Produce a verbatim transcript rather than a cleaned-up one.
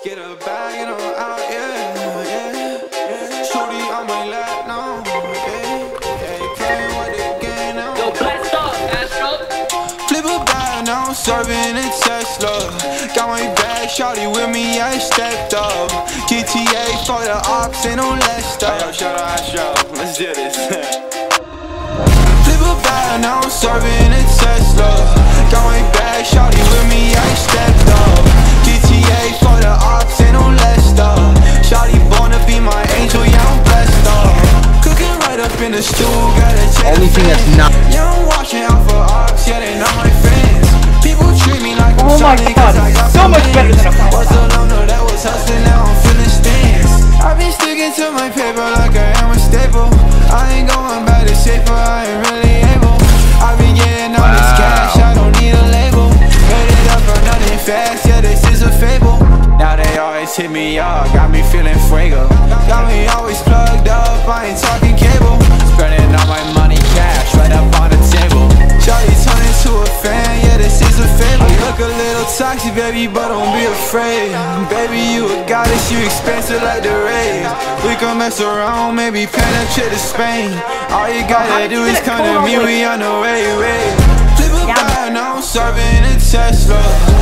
Get a bag and I'm out, yeah, yeah. Shorty on my lap now, yeah, yeah. Playing with the game now. Yo, blast off, Astro. Flip a bag now, I'm serving a Tesla. Got my bag, shorty with me, I stepped up. G T A for the ops, ain't no less stuff. Yo, shout out Astro, let's do this. Flip a bag now, I'm serving a Tesla. Got my bag, shorty with me, I stepped up. G T A for the ops, ain't no less stuff. Shawty born to be my angel, yeah, I'm blessed up. Cooking right up in the stool, gotta check Only thing that's not. Yeah, I'm watching out for ops, yeah, they not my friends. People treat me like I'm Oh my something, god, cause I got so much better than a phone. Was alone, no, that was hustling, now I'm feeling stings. I've been sticking to my paper like I am a staple. I ain't going back to safer, I ain't really able. I've been getting all this cash, I don't need a label. Made it up for nothing fast, yeah, this is a fable. Now they always hit me up, got me feeling fuego. Got me always plugged up, I ain't talking cable. Spending all my money cash, right up on the table. Shawty turn into a fan, yeah, this is a fable. You look a little toxic, baby, but don't be afraid. Baby, you a goddess, you expensive like the rays. We can mess around, maybe penetrate to Spain. All you gotta do is come to me, we on the way, way. Flip a bag, now I'm serving a Tesla.